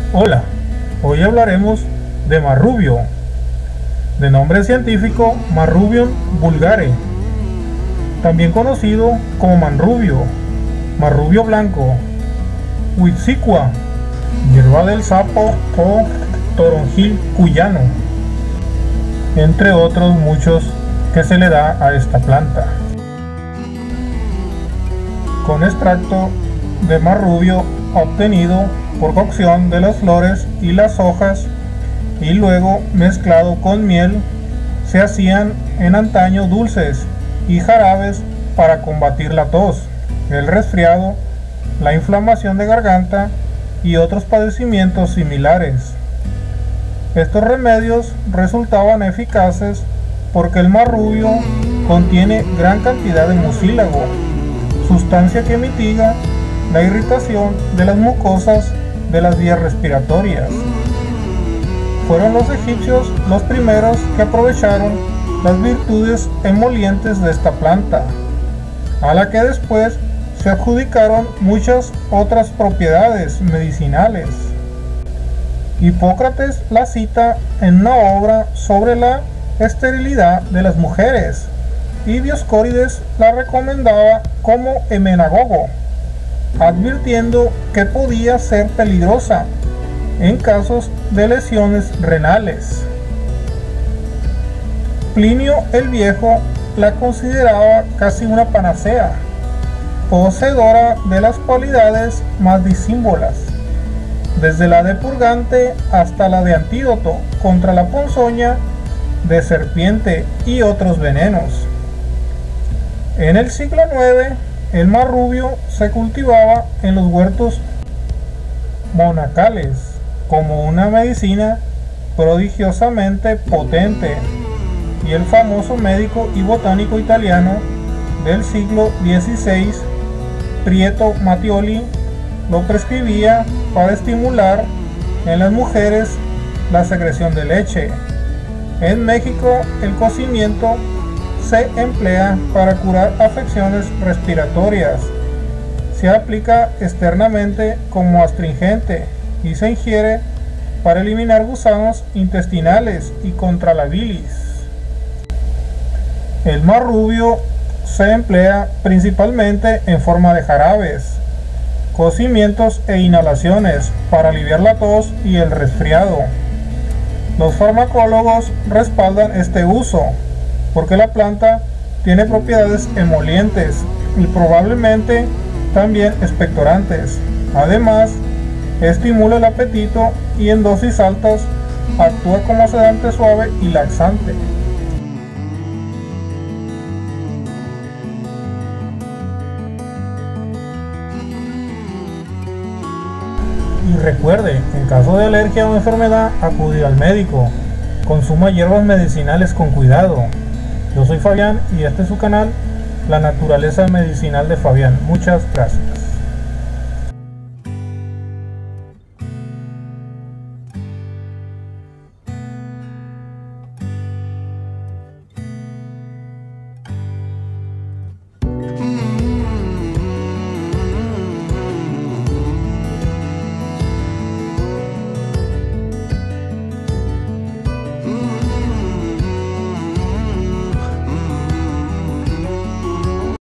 Hola, hoy hablaremos de marrubio, de nombre científico Marrubium vulgare, también conocido como manrubio, marrubio blanco, huitzicua, hierba del sapo o toronjil cuyano, entre otros muchos que se le da a esta planta. Con extracto de marrubio obtenido por cocción de las flores y las hojas y luego mezclado con miel, se hacían en antaño dulces y jarabes para combatir la tos, el resfriado, la inflamación de garganta y otros padecimientos similares. Estos remedios resultaban eficaces porque el marrubio contiene gran cantidad de mucílago, sustancia que mitiga la irritación de las mucosas de las vías respiratorias. Fueron los egipcios los primeros que aprovecharon las virtudes emolientes de esta planta, a la que después se adjudicaron muchas otras propiedades medicinales. Hipócrates la cita en una obra sobre la esterilidad de las mujeres, y Dioscórides la recomendaba como emenagogo, advirtiendo que podía ser peligrosa en casos de lesiones renales. Plinio el Viejo la consideraba casi una panacea, poseedora de las cualidades más disímbolas, desde la de purgante hasta la de antídoto contra la ponzoña de serpiente y otros venenos. En el siglo IX, el marrubio se cultivaba en los huertos monacales como una medicina prodigiosamente potente, y el famoso médico y botánico italiano del siglo XVI, Prieto Mattioli, lo prescribía para estimular en las mujeres la secreción de leche. En México, el cocimiento se emplea para curar afecciones respiratorias. Se aplica externamente como astringente y se ingiere para eliminar gusanos intestinales y contra la bilis. El marrubio se emplea principalmente en forma de jarabes, cocimientos e inhalaciones para aliviar la tos y el resfriado. Los farmacólogos respaldan este uso porque la planta tiene propiedades emolientes y probablemente también expectorantes. Además, estimula el apetito y en dosis altas actúa como sedante suave y laxante. Y recuerde, en caso de alergia o enfermedad, acudir al médico. Consuma hierbas medicinales con cuidado. Yo soy Fabián y este es su canal, La Naturaleza Medicinal de Fabián. Muchas gracias.